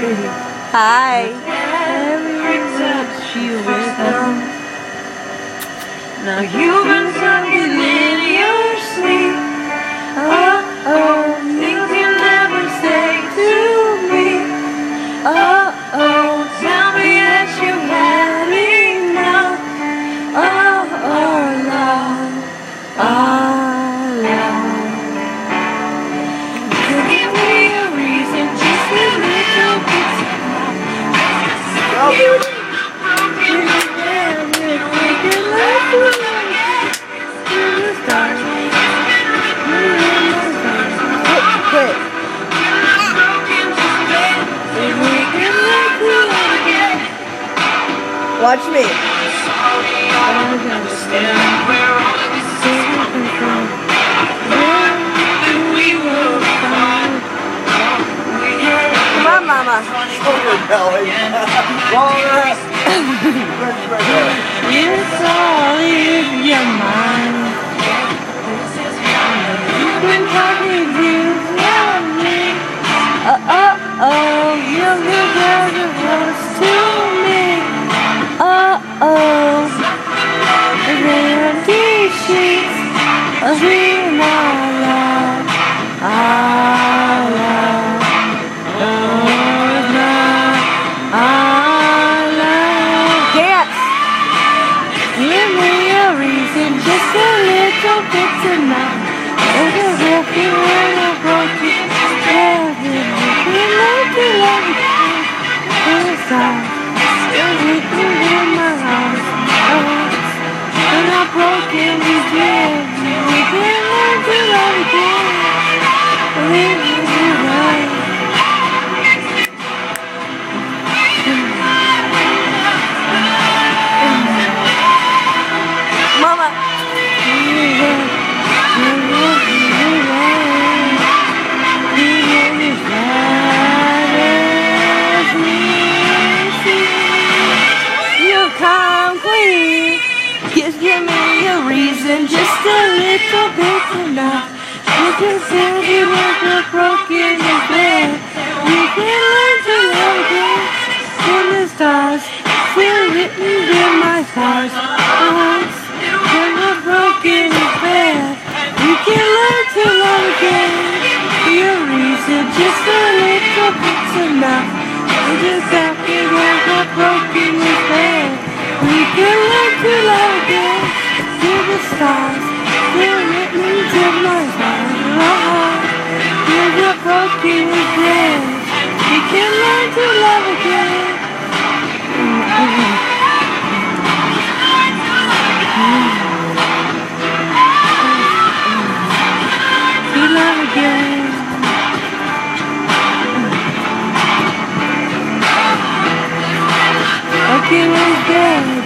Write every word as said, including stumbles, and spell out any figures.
Hi. Every touch you with them. Now you've been talking in your sleep. Oh, oh, things you never say to me. Oh, oh, tell me that you had enough. Oh, oh, love, oh, love. Give me a reason, just a little bit of love. Quit. Watch me. Come on, Mama. It's all in your mind. You've been talking to me. Oh, oh, oh, you're the girl that was to me. Oh, oh, the empty sheets of me, my love, our love, oh, my, our love. Dance. Give me a reason, just a little bit tonight. There's a broken and a broken heaven. We love to love again. Inside, still written in my heart. And I'm broken again. We can learn to love again. Leave me right. Mama. Just give me a reason, just a little bit enough. You can send it like a broken bed. We can learn to love again. In the stars, still written in my stars. Once, in a broken bed. We can learn to love again. Your reason, just a little bit's enough. You just have to like a broken bed. We can learn to love again. To the stars, still written into my heart. You're the broken bed. We can learn to love again. To love again. Okay, let's go.